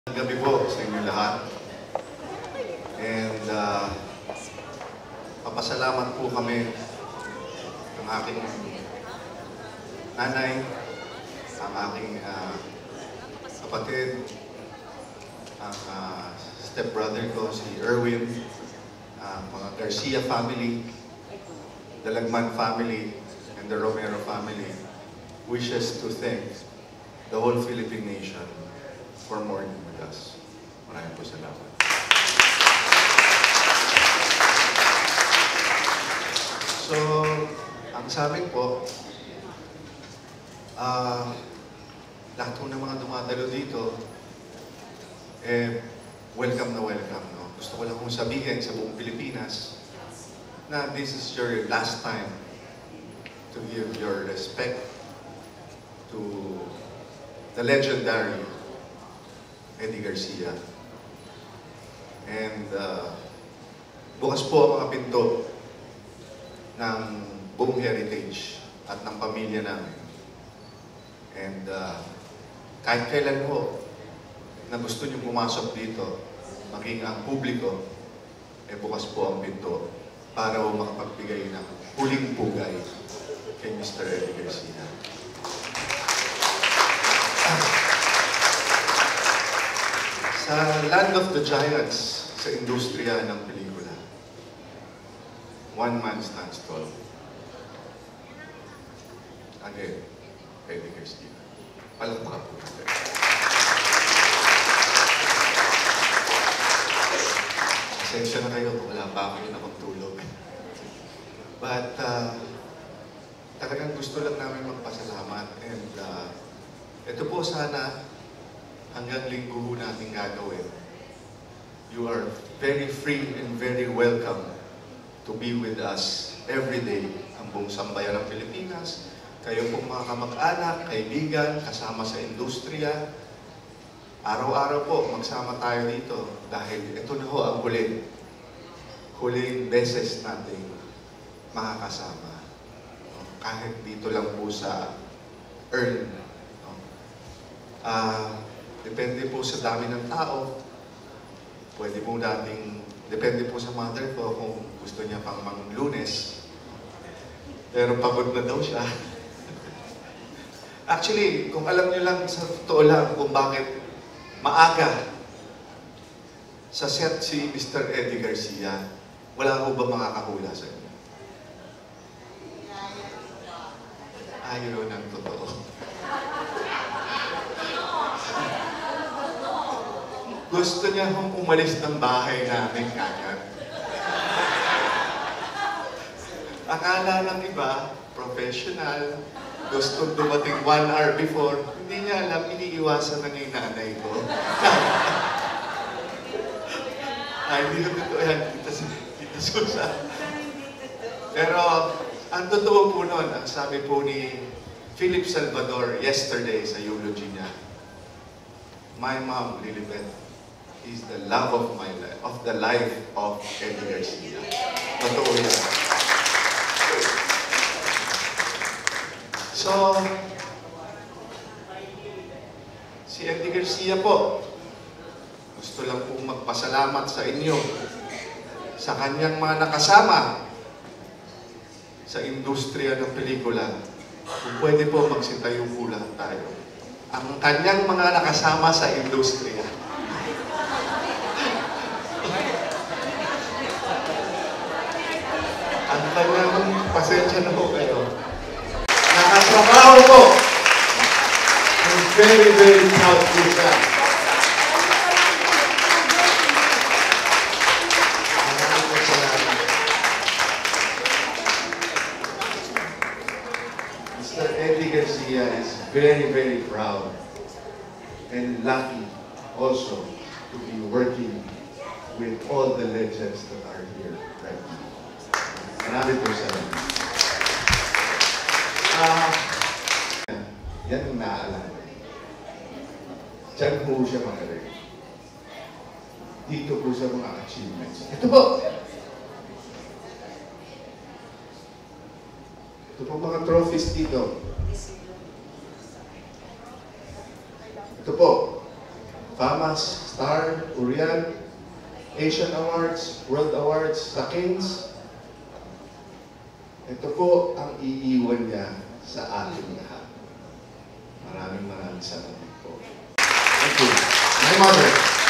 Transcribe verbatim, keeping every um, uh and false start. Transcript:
Gabi po sa inyo lahat. And uh, papasalamat po kami ng aking nanay, ang aking uh, kapatid, ang uh, stepbrother ko, si Erwin, uh, mga Garcia family, the Lagman family, and the Romero family wishes to thank the whole Philippine nation for mourning with us. Maraming po salamat. So, ang sa amin po, uh, lahat po ng mga dumadalo dito, eh, welcome na welcome. No? Gusto ko lang kong sabihin sa buong Pilipinas na this is your last time to give your respect to the legendary Eddie Garcia. And uh, bukas po ang mga pinto ng buong heritage at ng pamilya namin. And uh, kahit kailan po na gusto niyo pumasok dito, maging ang publiko, eh bukas po ang pinto para po makapagbigay ng huling pugay kay Mister Eddie Garcia. Sa Land of the Giants, sa industriya ng pelikula, one man stands tall. Again, Eddie Garcia. Palakpakan po natin. Pasensya na kayo kung wala pa ako yun akong tulog. But, uh, talagang gusto lang namin magpasalamat. And, uh, ito po sana, hanggang linggo ho natin gagawin. You are very free and very welcome to be with us every day. Ang buong sambayan ng Pilipinas, kayo pong mga kamag-anak, kaibigan, kasama sa industriya. Araw-araw po, magsama tayo dito dahil ito na ho ang huli. Huling beses natin makakasama. Kahit dito lang po sa earn. Ah... Uh, Depende po sa dami ng tao. Pwede po nating, depende po sa mother ko kung gusto niya pang mang Lunes. Pero pagod na daw siya. Actually, kung alam niyo lang sa totoo lang kung bakit maaga sa set si Mister Eddie Garcia, wala ko ba makakahula sa inyo? Ayaw ng totoo. Gusto niya hong umalis ng bahay namin kagad. Akala ng iba, professional, gusto dumating one hour before, hindi niya alam, iniiwasan na ng nanay ko. Ay, hindi ko totoo yan, Tita, Tita Susan. Pero, ang totoo po nun, ang sabi po ni Philip Salvador yesterday sa eulogy niya, my mom, Lilibet, is the love of my life, of the life of Eddie Garcia. Totoo yan. So, si Eddie Garcia po, gusto lang pong magpasalamat sa inyo, sa kanyang mga nakasama sa industriya ng pelikula. Kung pwede po, magsitayo po lang tayo. Ang kanyang mga nakasama sa industriya. Ang kanyang pasensya na po kayo. Nakatrabaho po. I'm very, very proud to siya. Mister Eddie Garcia is very, very proud and lucky also to be working with all the legends that are here right now. Marami po salamat. Ah, yan ang naaalala. Diyan po siya magaling. Dito po sa mga achievements. Ito po! Ito po mga trophies dito. Ito po. Famas, Star, Urian, Asian Awards, World Awards, sa Kings. Ito po ang iiwan niya sa ating lahat. Maraming maraming salamat po. Thank you. My mother.